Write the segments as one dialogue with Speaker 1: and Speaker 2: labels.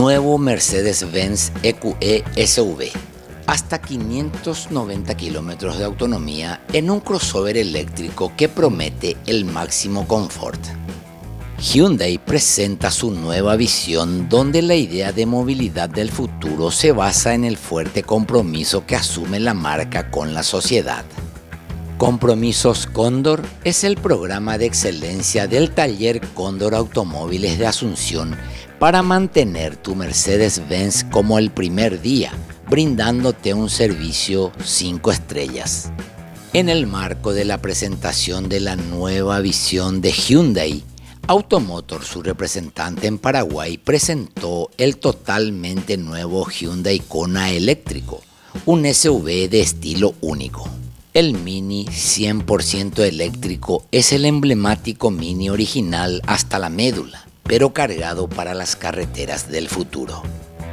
Speaker 1: Nuevo Mercedes-Benz EQE SUV. Hasta 590 kilómetros de autonomía en un crossover eléctrico que promete el máximo confort. Hyundai presenta su nueva visión donde la idea de movilidad del futuro se basa en el fuerte compromiso que asume la marca con la sociedad. Compromisos Cóndor es el programa de excelencia del taller Cóndor Automóviles de Asunción para mantener tu Mercedes-Benz como el primer día, brindándote un servicio 5 estrellas. En el marco de la presentación de la nueva visión de Hyundai, Automotor, su representante en Paraguay, presentó el totalmente nuevo Hyundai Kona eléctrico, un SUV de estilo único. El Mini 100% eléctrico es el emblemático Mini original hasta la médula, pero cargado para las carreteras del futuro.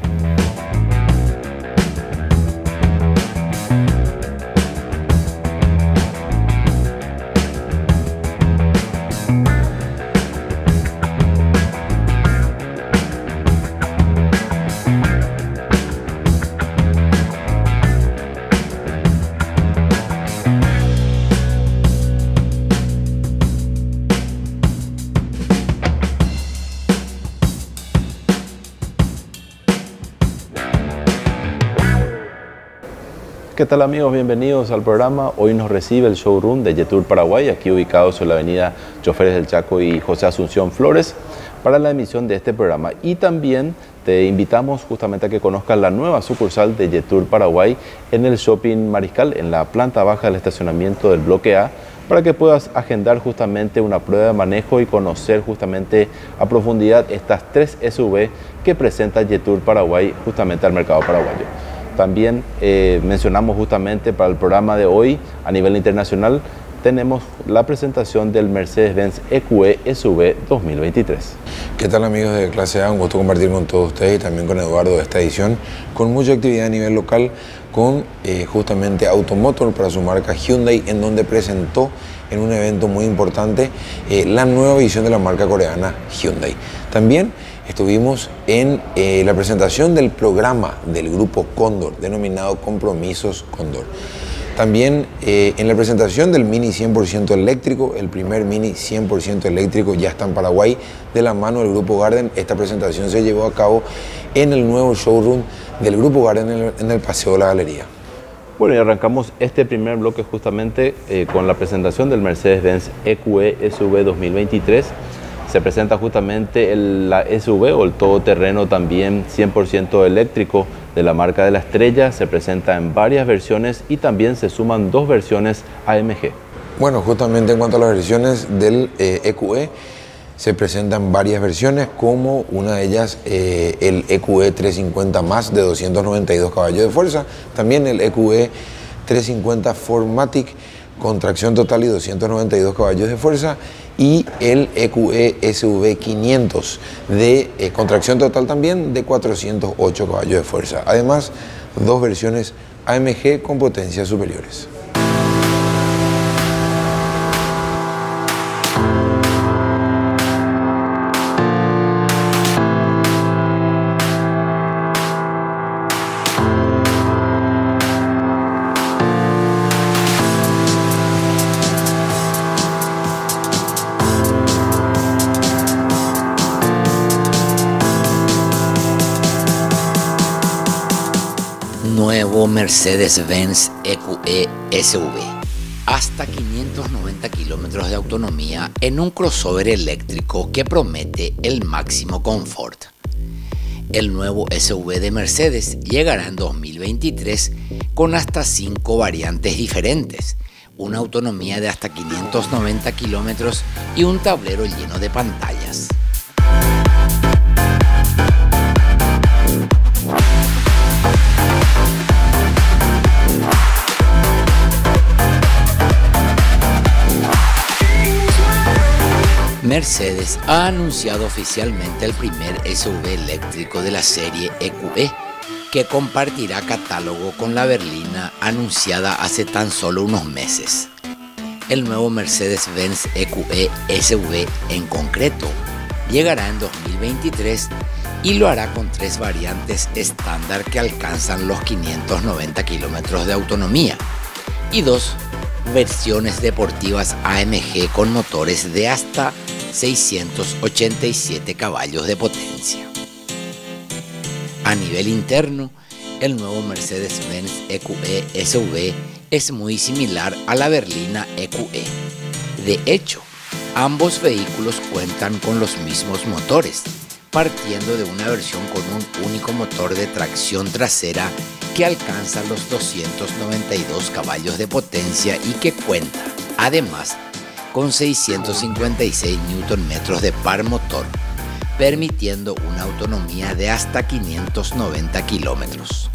Speaker 2: ¿Qué tal amigos? Bienvenidos al programa. Hoy nos recibe el showroom de Jetour Paraguay, aquí ubicados sobre la avenida Choferes del Chaco y José Asunción Flores, para la emisión de este programa. Y también te invitamos justamente a que conozcas la nueva sucursal de Jetour Paraguay en el Shopping Mariscal, en la planta baja del estacionamiento del bloque A, para que puedas agendar justamente una prueba de manejo y conocer justamente a profundidad estas 3 SUV que presenta Jetour Paraguay justamente al mercado paraguayo. También mencionamos justamente para el programa de hoy a nivel internacional tenemos la presentación del Mercedes-Benz EQE SUV 2023.
Speaker 3: ¿Qué tal amigos de Clase A? Un gusto compartir con todos ustedes y también con Eduardo de esta edición, con mucha actividad a nivel local, con justamente Automotor para su marca Hyundai, en donde presentó en un evento muy importante la nueva visión de la marca coreana Hyundai. También estuvimos en la presentación del programa del grupo Cóndor, denominado Compromisos Cóndor. También en la presentación del Mini 100% eléctrico, el primer Mini 100% eléctrico ya está en Paraguay, de la mano del Grupo Garden. Esta presentación se llevó a cabo en el nuevo showroom del Grupo Garden en el Paseo de la Galería.
Speaker 2: Bueno, y arrancamos este primer bloque justamente con la presentación del Mercedes-Benz EQE SUV 2023. Se presenta justamente la SUV o el todoterreno también 100% eléctrico de la marca de la Estrella. Se presenta en varias versiones y también se suman 2 versiones AMG.
Speaker 3: Bueno, justamente en cuanto a las versiones del EQE, se presentan varias versiones, como una de ellas el EQE 350 más de 292 caballos de fuerza, también el EQE 350 4MATIC con tracción total y 292 caballos de fuerza, y el EQE SUV 500 con tracción total también de 408 caballos de fuerza. Además, 2 versiones AMG con potencias superiores.
Speaker 1: Nuevo Mercedes-Benz EQE SUV. Hasta 590 kilómetros de autonomía en un crossover eléctrico que promete el máximo confort. El nuevo SUV de Mercedes llegará en 2023 con hasta 5 variantes diferentes, una autonomía de hasta 590 kilómetros y un tablero lleno de pantallas. Mercedes ha anunciado oficialmente el primer SUV eléctrico de la serie EQE, que compartirá catálogo con la berlina anunciada hace tan solo unos meses. El nuevo Mercedes-Benz EQE SUV en concreto llegará en 2023 y lo hará con 3 variantes estándar que alcanzan los 590 kilómetros de autonomía y 2 versiones deportivas AMG con motores de hasta 687 caballos de potencia. A nivel interno, el nuevo Mercedes-Benz EQE SUV es muy similar a la berlina EQE. De hecho, ambos vehículos cuentan con los mismos motores, partiendo de una versión con un único motor de tracción trasera que alcanza los 292 caballos de potencia y que cuenta, además, con 656 Nm de par motor, permitiendo una autonomía de hasta 590 kilómetros.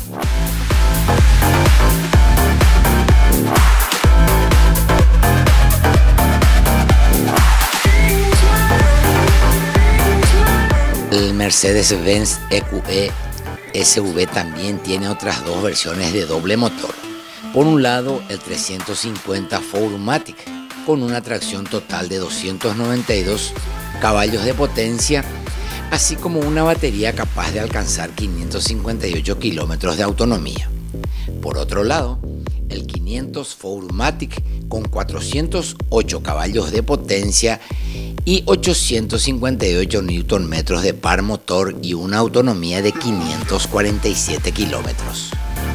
Speaker 1: El Mercedes-Benz EQE SUV también tiene otras 2 versiones de doble motor. Por un lado, el 350 4MATIC, con una tracción total de 292 caballos de potencia, así como una batería capaz de alcanzar 558 kilómetros de autonomía. Por otro lado, el 500 4MATIC con 408 caballos de potencia y 858 Nm de par motor y una autonomía de 547 kilómetros.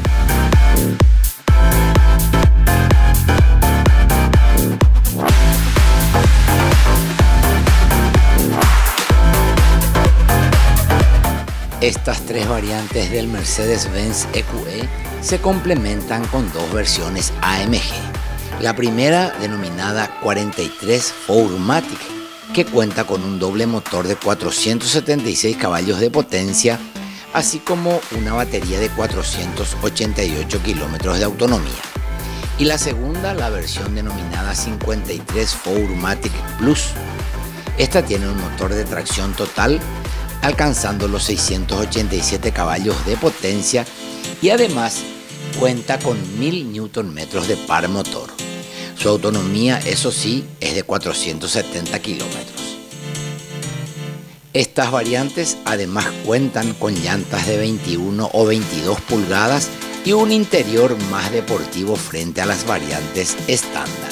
Speaker 1: Estas 3 variantes del Mercedes-Benz EQE se complementan con 2 versiones AMG. La primera, denominada 43 4MATIC, que cuenta con un doble motor de 476 caballos de potencia, así como una batería de 488 kilómetros de autonomía. Y la segunda, la versión denominada 53 4MATIC Plus. Esta tiene un motor de tracción total alcanzando los 687 caballos de potencia y además cuenta con 1000 Nm de par motor. Su autonomía, eso sí, es de 470 kilómetros. Estas variantes además cuentan con llantas de 21 o 22 pulgadas y un interior más deportivo frente a las variantes estándar.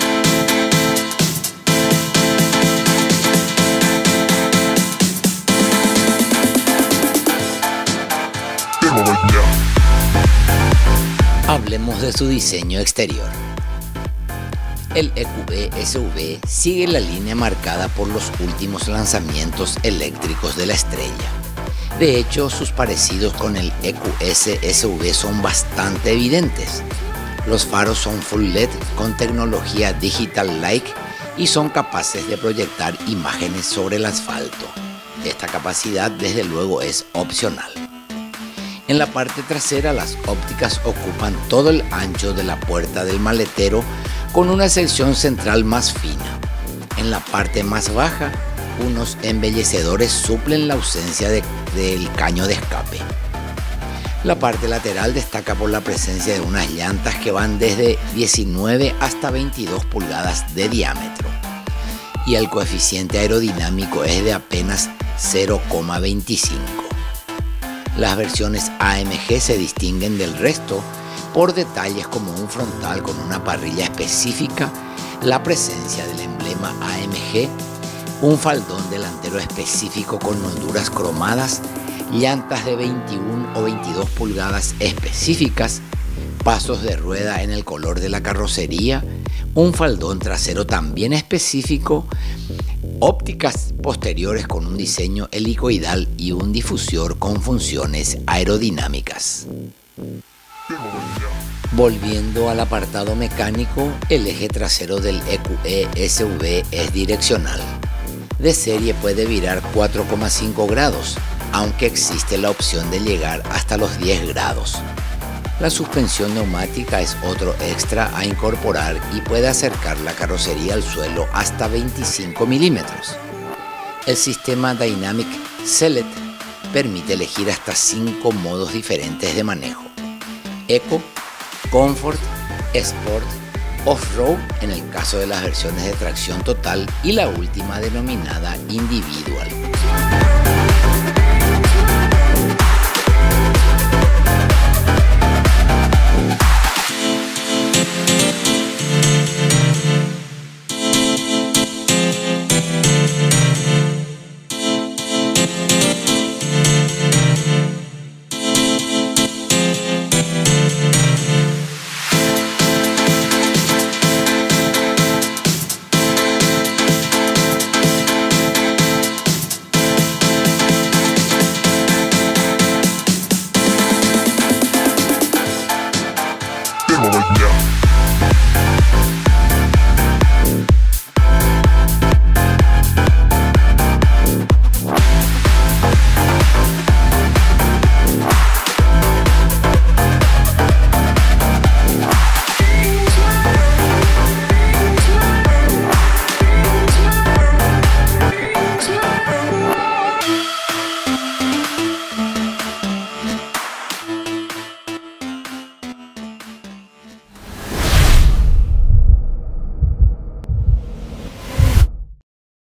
Speaker 1: Hablemos de su diseño exterior. El EQE SUV sigue la línea marcada por los últimos lanzamientos eléctricos de la estrella. De hecho, sus parecidos con el EQS SUV son bastante evidentes. Los faros son full LED con tecnología Digital Like y son capaces de proyectar imágenes sobre el asfalto. Esta capacidad, desde luego, es opcional. En la parte trasera, las ópticas ocupan todo el ancho de la puerta del maletero con una sección central más fina. En la parte más baja, unos embellecedores suplen la ausencia del caño de escape. La parte lateral destaca por la presencia de unas llantas que van desde 19 hasta 22 pulgadas de diámetro. Y el coeficiente aerodinámico es de apenas 0,25. Las versiones AMG se distinguen del resto por detalles como un frontal con una parrilla específica, la presencia del emblema AMG, un faldón delantero específico con molduras cromadas, llantas de 21 o 22 pulgadas específicas, pasos de rueda en el color de la carrocería, un faldón trasero también específico, ópticas posteriores con un diseño helicoidal y un difusor con funciones aerodinámicas. Volviendo al apartado mecánico, el eje trasero del EQE SUV es direccional. De serie puede virar 4,5 grados, aunque existe la opción de llegar hasta los 10 grados. La suspensión neumática es otro extra a incorporar y puede acercar la carrocería al suelo hasta 25 milímetros. El sistema Dynamic Select permite elegir hasta 5 modos diferentes de manejo: Eco, Comfort, Sport, Off-Road en el caso de las versiones de tracción total y la última denominada Individual.